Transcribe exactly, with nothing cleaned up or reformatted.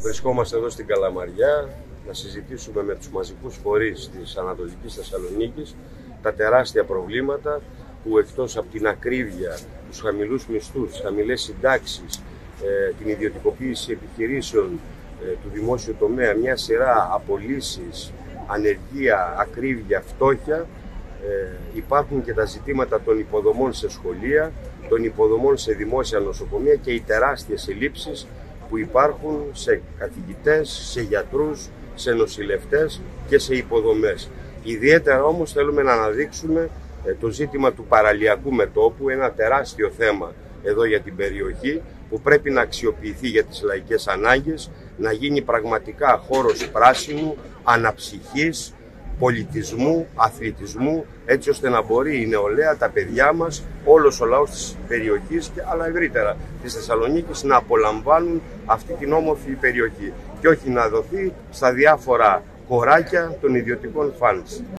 Βρισκόμαστε εδώ στην Καλαμαριά να συζητήσουμε με τους μαζικούς φορείς της Ανατολικής Θεσσαλονίκης τα τεράστια προβλήματα που εκτός από την ακρίβεια, τους χαμηλούς μισθούς, τις χαμηλές συντάξεις, την ιδιωτικοποίηση επιχειρήσεων του δημόσιου τομέα, μια σειρά απολύσεις, ανεργία, ακρίβεια, φτώχεια, υπάρχουν και τα ζητήματα των υποδομών σε σχολεία, των υποδομών σε δημόσια νοσοκομεία και οι τεράστιες ελλείψεις που υπάρχουν σε καθηγητές, σε γιατρούς, σε νοσηλευτές και σε υποδομές. Ιδιαίτερα όμως θέλουμε να αναδείξουμε το ζήτημα του παραλιακού μετώπου, ένα τεράστιο θέμα εδώ για την περιοχή που πρέπει να αξιοποιηθεί για τις λαϊκές ανάγκες, να γίνει πραγματικά χώρος πράσινου, αναψυχής, πολιτισμού, αθλητισμού, έτσι ώστε να μπορεί η νεολαία, τα παιδιά μας, όλος ο λαός της περιοχής αλλά ευρύτερα της Θεσσαλονίκης να απολαμβάνουν αυτή την όμορφη περιοχή και όχι να δοθεί στα διάφορα χωράκια των ιδιωτικών φανς.